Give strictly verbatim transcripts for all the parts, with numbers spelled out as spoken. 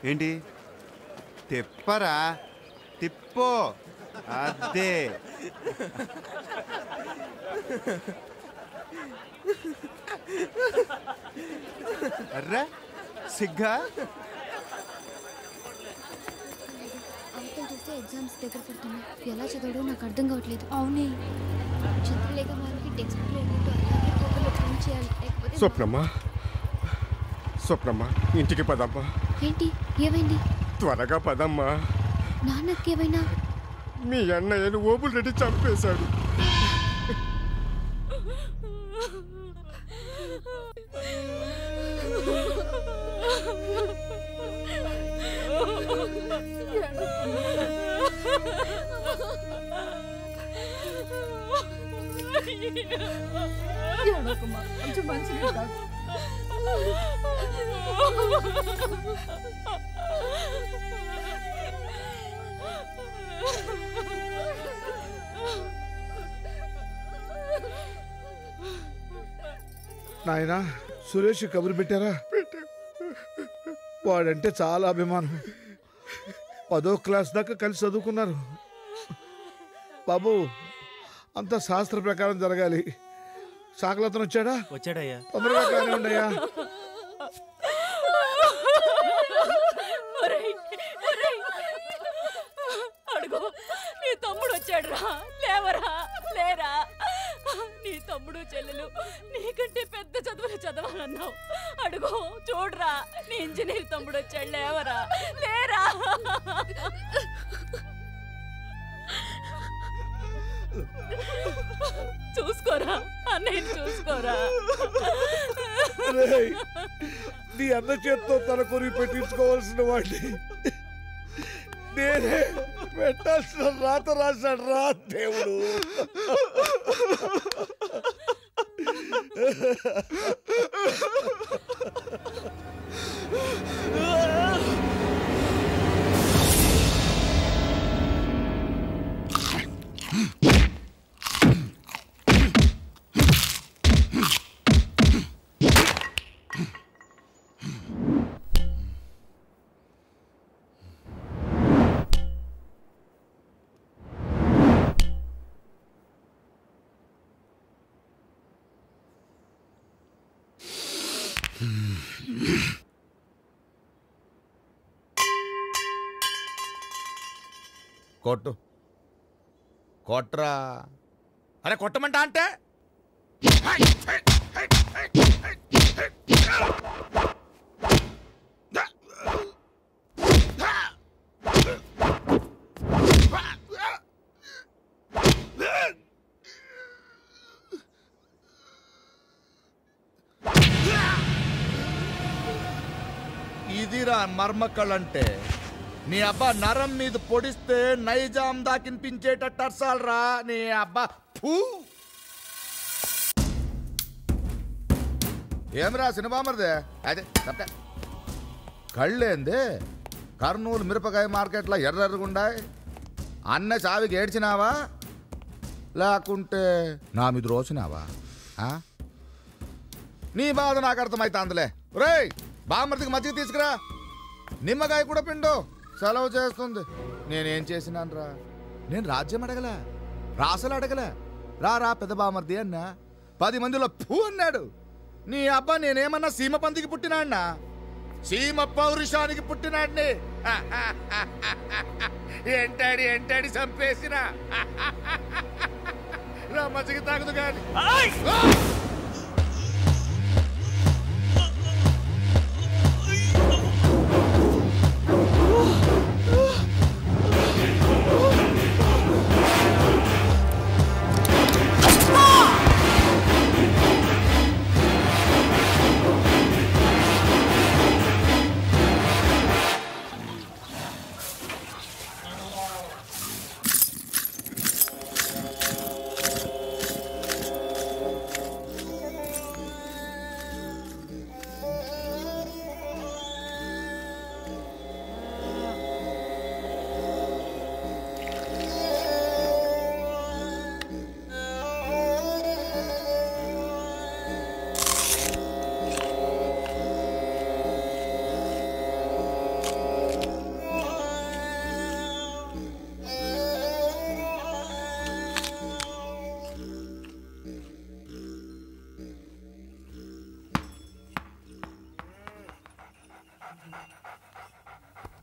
ఏంటి తిప్పరా? తిప్పో. అదే అర్రా సిగ్గా. చూస్తే ఎగ్జామ్స్ దగ్గర పడుతున్నాయి. ఎలా చదవడో నాకు అర్థం కావట్లేదు. అవునే చంద్రలేఖ వాళ్ళకి టెక్స్ట్ బుక్లో ఏమిటో అలాగే పేపర్లో ప్రింట్ చేయాలి. లేకపోతే స్వప్నమ్మా స్వప్నమ్మా ఇంటికి పదమ్మా. ఏంటి ఏమైంది? త్వరగా పదమ్మా. నాన్నకేమైనా? మీ అన్నయ్యను ఓబుల్ రెడ్డి చంపేశాడు. నాయనా సురేష్ కబురు పెట్టారా? వాడంటే చాలా అభిమానం. పదో క్లాస్ దాకా కలిసి చదువుకున్నారు. బాబు అంతా శాస్త్ర ప్రకారం జరగాలి. సాకలతను వచ్చాడా? వచ్చాడయ్యా. తొందరగా కానీ ఉండయ్యా. అడుగు నీ తమ్ముడు వచ్చాడు రా. లేవరా లేరా. నీ తమ్ముడు చెల్లెలు నీకంటే పెద్ద చదువులు చదవాలన్నావు. అడుగు చూడరా నీ ఇంజనీర్ తమ్ముడు వచ్చాడు. లేవరా లేరా. చూసుకోరా అన్నయ్యని చూసుకోరా. నీ అన్న చేత్తో తల కొరి పెట్టించుకోవాల్సిన వాడిని నేనే పెట్టాల్సిన రాత రాశాడు రా దేవుడు. కొట్టు కొట్రా. అరే కొట్టమంటా అంటే ఇదిరా మర్మకళ్ళంటే. నీ అబ్బా నరం మీద పొడిస్తే నైజాం దాకినిపించేటట్టు అర్సాలరా నీ అబ్బా. ఫూ ఏమరా సినిమామరిదే అదే తప్ప కళ్ళేంది? కర్నూలు మిరపకాయ మార్కెట్లో ఎర్రెర్రగుండాయి. అన్న చావికి ఏడ్చినావా లేకుంటే నా మీద రోసినావా? నీ బాధ నాకు అర్థమైతాందిలే. రేయ్ బామర్దికి మజ్జిగ తీసుకురా. నిమ్మకాయ కూడా పిండు. సెలవు చేస్తుంది. నేనేం చేసినాను రా? నేను రాజ్యం అడగలే, రాసలు అడగలే. రా రా పెద్ద బామర్ది అన్నా. పది మందిలో పూ అన్నాడు. నీ అబ్బా నేనేమన్నా సీమ పందికి పుట్టినాడినా? సీమ పౌరుషానికి పుట్టినాడిని. ఎంటాడి ఎంటాడి చంపేసిన రా మజ్జిగ తాగదు కానీ.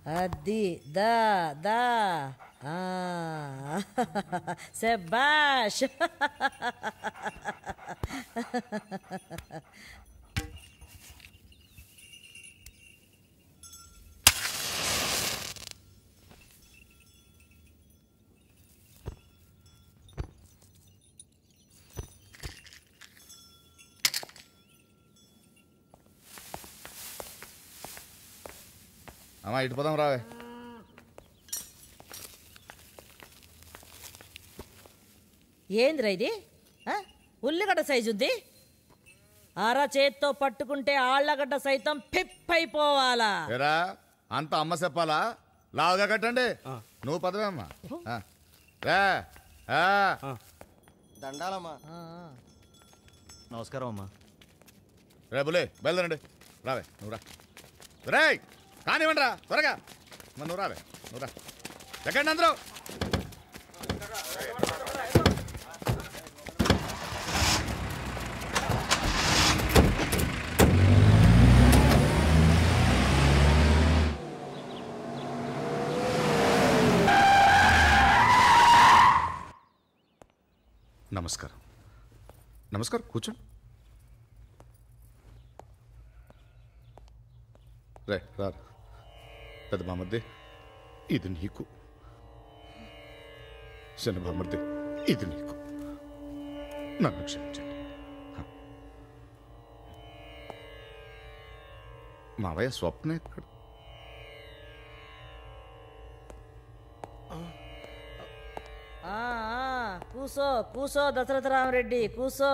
అది దా దా శబాష్. అమ్మా ఇటు పోదాం రావే. ఏందిరా ఇది? ఉల్లిగడ్డ సైజు ఉంది. అర చేత్తో పట్టుకుంటే ఆళ్లగడ్డ సైతం పిప్పైపోవాలా? ఏరా అంత అమ్మ చెప్పాలా? లావుగా కట్టండి. నువ్వు పదవే అమ్మా. దండాలమ్మా. నమస్కారం అమ్మా. రేపులే బయలుదేరండి. రావే నువ్వు రా. రే కానివ్వండి రా త్వరగా. మరి నువ్వు రావే నువ్వు రా. ఎక్కండి అందరూ. నమస్కారం నమస్కారం కూర్చోండి. రే రా పెద్ద బామర్ది ఇది నీకు, చిన్న బామర్ది ఇది నీకు. నన్ను క్షమించండి. మావయ్య స్వప్న ఎక్కడ? కూసో కూసో దశరథ రామరెడ్డి కూసో.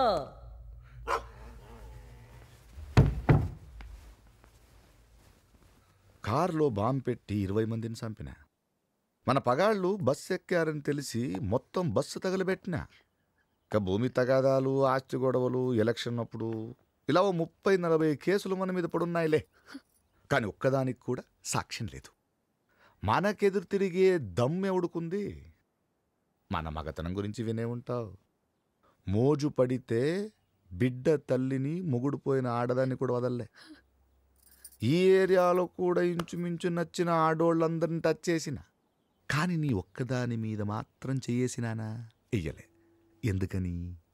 కారులో బాంబు పెట్టి ఇరవై మందిని చంపిన. మన పగాళ్ళు బస్సు ఎక్కారని తెలిసి మొత్తం బస్సు తగలబెట్టిన. ఇక భూమి తగాదాలు, ఆస్తి గొడవలు, ఎలక్షన్ అప్పుడు ఇలా ఓ ముప్పై నలభై కేసులు మన మీద పడున్నాయిలే. కానీ ఒక్కదానికి కూడా సాక్ష్యం లేదు. మనకెదురు తిరిగే దమ్మెవుడుకుంది? మన మగతనం గురించి వినే ఉంటావు. మోజు పడితే బిడ్డ తల్లిని మొగుడుపోయిన ఆడదాన్ని కూడా వదల్లే. ఈ ఏరియాలో కూడా ఇంచుమించు నచ్చిన ఆడోళ్ళందరిని టచ్ చేసిన. కానీ నీ ఒక్కదాని మీద మాత్రం చేయేసినానా? వెయ్యలే. ఎందుకని?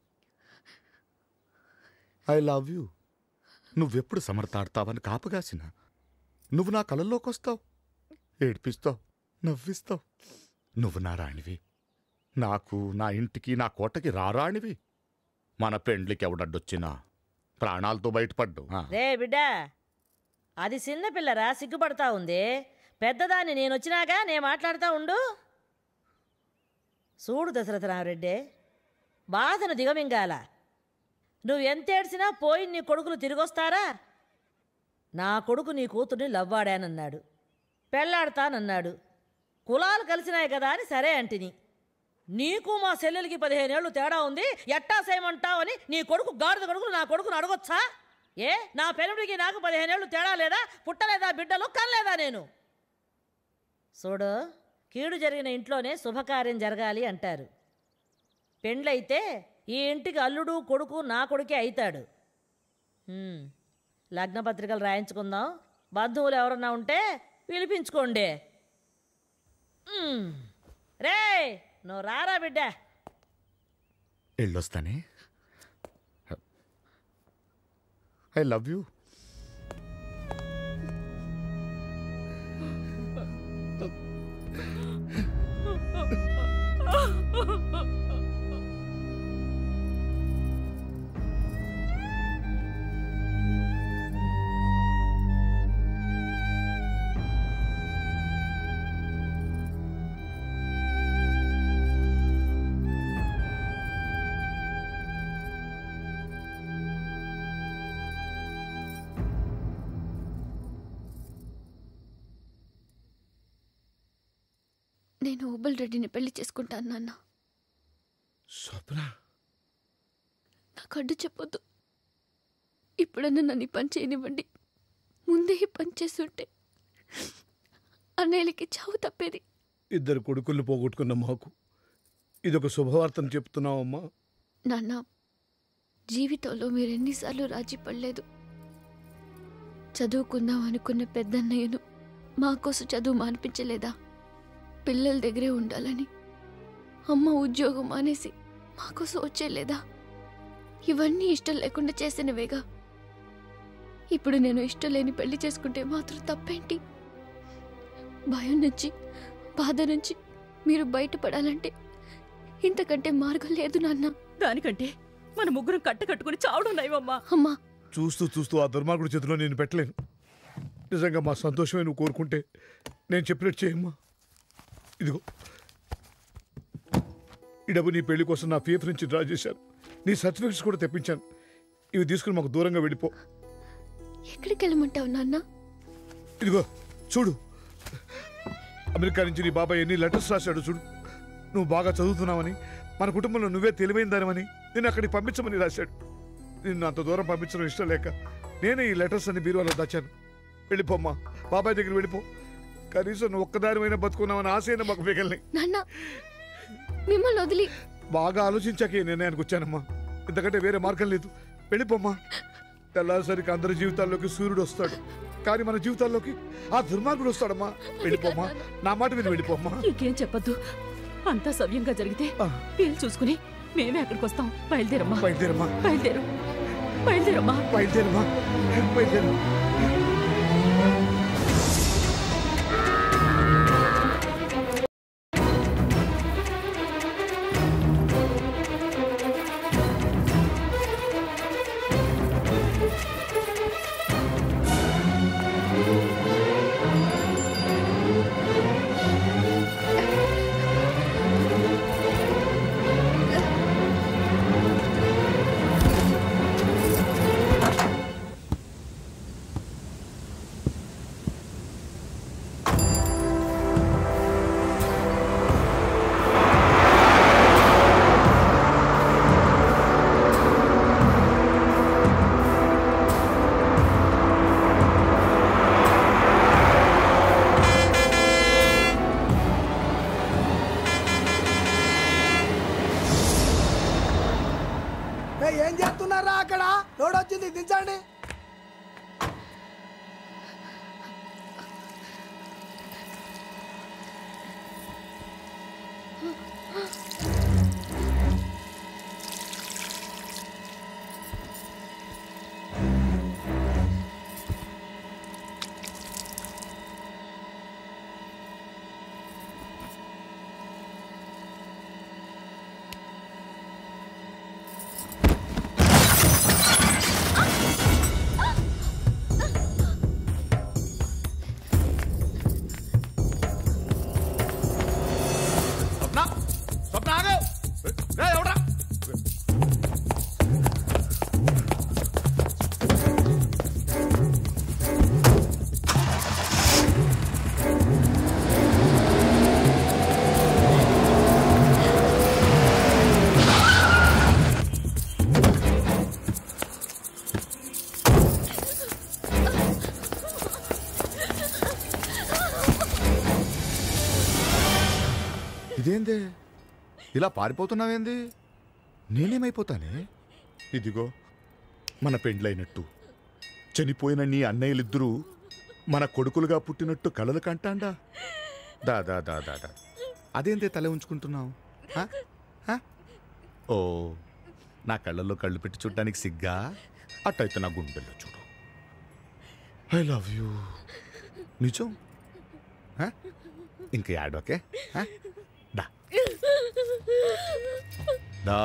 I love you. నువ్వెప్పుడు సమర్థాడతావని కాపుగాసిన. నువ్వు నా కళల్లోకి వస్తావు, ఏడ్పిస్తావు, నవ్విస్తావు. నువ్వు నా రాణివి. నాకు, నా ఇంటికి, నా కోటకి రారాణివి. మన పెండ్లికి ఎవడడ్డొచ్చినా ప్రాణాలతో బయటపడ్డు. రే బిడ్డా, అది చిన్నపిల్లరా, సిగ్గుపడతా ఉంది. పెద్దదాన్ని నేనొచ్చినాగా నే మాట్లాడుతూ ఉండు. చూడు దశరథ రామరెడ్డి, బాధను దిగమింగాల. నువ్వెంతేడ్చినా పోయి నీ కొడుకులు తిరిగొస్తారా? నా కొడుకు నీ కూతుర్ని లవ్వాడానన్నాడు, పెళ్ళాడతానన్నాడు. కులాలు కలిసినాయి కదా అని సరే అంటిని. నీకు మా చెల్లెలకి పదిహేనేళ్ళు తేడా ఉంది, ఎట్టా చేయమంటావని నీ కొడుకు గాడిద కొడుకులు నా కొడుకును అడగొచ్చా? ఏ నా పెనుడికి నాకు పదిహేనేళ్ళు తేడా లేదా? పుట్టలేదా బిడ్డలు? కనలేదా నేను? చూడు, కీడు జరిగిన ఇంట్లోనే శుభకార్యం జరగాలి అంటారు. పెండ్లైతే ఈ ఇంటికి అల్లుడు కొడుకు నా కొడుకే అవుతాడు. లగ్నపత్రికలు రాయించుకుందాం. బంధువులు ఎవరన్నా ఉంటే పిలిపించుకోండి. రే నువ్వు రారా బిడ్డ. వెళ్ళొస్తానే. I love you. నేను ఓబుల్ రెడ్డిని పెళ్లి చేసుకుంటాను నాన్న. స్వప్న, నాకు అడ్డు చెప్పొద్దు. ఇప్పుడన్నా నన్ను పని చేయనివ్వండి. ముందే పని చేస్తుంటే అన్నయ్యలకి చావు తప్పేది. ఇద్దరు కొడుకుల్ని పోగొట్టుకున్న మాకు ఇదొక శుభవార్తను చెప్తున్నావమ్మా. నాన్న, జీవితంలో మీరు ఎన్నిసార్లు రాజీ పడలేదు. చదువుకుందాం అనుకున్న పెద్దన్నయ్యను మా కోసం చదువు మానిపించలేదా? పిల్లల దగ్గరే ఉండాలని అమ్మ ఉద్యోగం మానేసి మా కోసం వచ్చేలేదా? ఇవన్నీ ఇష్టం లేకుండా చేసినవేగా. ఇప్పుడు నేను ఇష్టం లేని పెళ్లి చేసుకుంటే మాత్రం తప్పేంటి? భయం నుంచి, బాధ నుంచి మీరు బయటపడాలంటే ఇంతకంటే మార్గం లేదు నాన్న. దానికంటే మన ముగ్గురం కట్ట కట్టుకుని చావడం నయమమ్మా. అమ్మా, చూస్తూ చూస్తూ ఆ దుర్మార్గుడి చేతిలో నేను పెట్టలేను. నిజంగా మా సంతోషమే నువ్వు కోరుకుంటే నేను చెప్పినట్టు చేయమ్మా. ఇదిగో ఈ డబ్బు నీ పెళ్లి కోసం నా పీఎఫ్ నుంచి డ్రా చేశాను. నీ సర్టిఫికెట్స్ కూడా తెప్పించాను. ఇవి తీసుకుని మాకు దూరంగా వెళ్ళిపో. ఎక్కడికి వెళ్ళమంటావు నాన్న? ఇదిగో చూడు, అమెరికా నుంచి నీ బాబాయ్ ఎన్ని లెటర్స్ రాశాడు చూడు. నువ్వు బాగా చదువుతున్నావని, మన కుటుంబంలో నువ్వే తెలివైన దానివని నేను అక్కడికి పంపించమని రాశాడు. నిన్ను అంత దూరం పంపించడం ఇష్టం లేక నేనే ఈ లెటర్స్ అన్ని బీరువాలో దాచాను. వెళ్ళిపోమ్మా, బాబాయ్ దగ్గర వెళ్ళిపో. కనీసం నువ్వు ఒక్కదానివైనా బతుకున్నావని ఆశైనా మాకు మిగల్ని. నాన్న, మిమ్మల్ని వదిలి బాగా ఆలోచించాక ఈ నిర్ణయానికి వచ్చానమ్మా. ఇంతకంటే వేరే మార్గం లేదు. వెళ్ళిపోమ్మా. తెల్లారిసరికి అందరి జీవితాల్లోకి సూర్యుడు వస్తాడు, కానీ మన జీవితాల్లోకి ఆ దుర్మార్గుడు వస్తాడమ్మా. వెళ్ళిపోమ్మా, నా మాట విని వెళ్ళిపోమ్మా. ఇంకేం చెప్పద్దు, అంతా సవ్యంగా జరిగితే వీలు చూసుకుని మేమే అక్కడికి వస్తాం. బయలుదేరమ్మా, బయలుదేరమ్మా, బయలుదేరు, బయలుదేరమ్మా, బయలుదేరమ్మా, బయలుదేరు. ఏం చేస్తున్నారా అక్కడ? లోడ్ వచ్చింది, దించండి. ఇదేందే ఇలా పారిపోతున్నావేంది? నేనేమైపోతానే? ఇదిగో మన పెండ్లైనట్టు చనిపోయిన నీ అన్నయ్యలిద్దరూ మన కొడుకులుగా పుట్టినట్టు కలలు కంటాండా. దా దా దా దా దా అదేందే తల ఉంచుకుంటున్నావు? ఓ, నా కళ్ళల్లో కళ్ళు పెట్టి చూడడానికి సిగ్గా? అట్టయితే నా గుండెల్లో చూడు. I love you. నిజం? ఇంక యాడోకే దా దా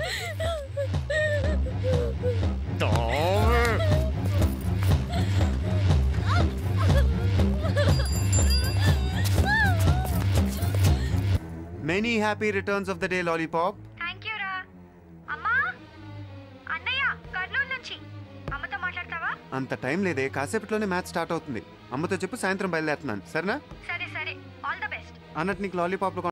Many happy returns of the day, Lollipop. Thank you రా. అమ్మా, అన్నయ్య కర్నూలు నుంచి. అమ్మతో మాట్లాడతావా? అంత టైం లేదే, కాసేపట్లోనే మ్యాచ్ స్టార్ట్ అవుతుంది. అమ్మతో చెప్పు సాయంత్రం బయలుదేరుతున్నాను, సరేనా? సరే సరే, ఆల్ ద బెస్ట్. అన్నట్టు నీకు లాలీపాప్లు